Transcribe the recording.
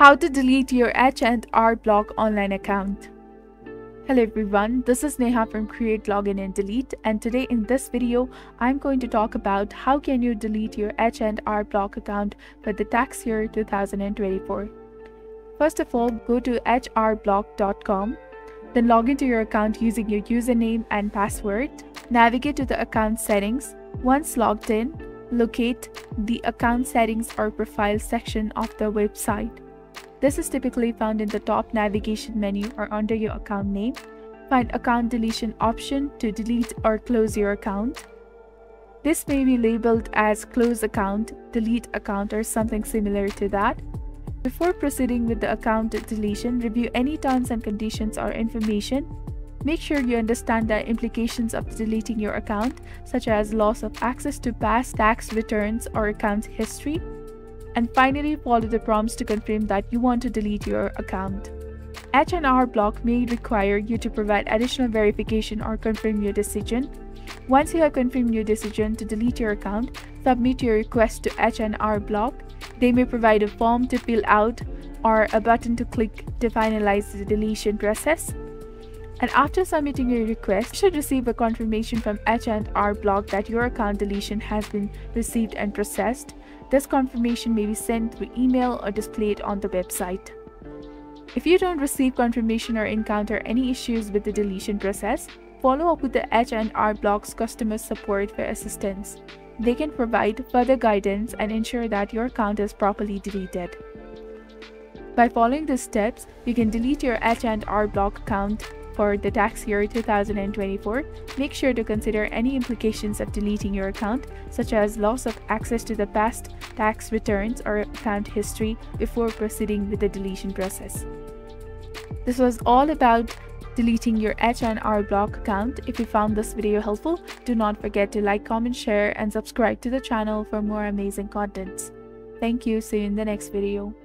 How to delete your H&R Block online account. Hello everyone, this is Neha from Create, Login and Delete, and today in this video I'm going to talk about how can you delete your H&R Block account for the tax year 2024. First of all, go to hrblock.com, then log into your account using your username and password. Navigate to the account settings. Once logged in, locate the account settings or profile section of the website. This is typically found in the top navigation menu or under your account name. Find Account Deletion option to delete or close your account. This may be labeled as Close Account, Delete Account, or something similar to that. Before proceeding with the account deletion, review any terms and conditions or information. Make sure you understand the implications of deleting your account, such as loss of access to past tax returns or account history. And finally, follow the prompts to confirm that you want to delete your account. H&R Block may require you to provide additional verification or confirm your decision. Once you have confirmed your decision to delete your account, submit your request to H&R Block. They may provide a form to fill out or a button to click to finalize the deletion process. And after submitting your request, you should receive a confirmation from H&R Block that your account deletion has been received and processed. This confirmation may be sent through email or displayed on the website. If you don't receive confirmation or encounter any issues with the deletion process, follow up with the H&R Block's customer support for assistance. They can provide further guidance and ensure that your account is properly deleted. By following these steps, you can delete your H&R Block account for the tax year 2024. Make sure to consider any implications of deleting your account, such as loss of access to the past tax returns or account history, before proceeding with the deletion process. This was all about deleting your H&R Block account. If you found this video helpful, do not forget to like, comment, share, and subscribe to the channel for more amazing contents. Thank you. See you in the next video.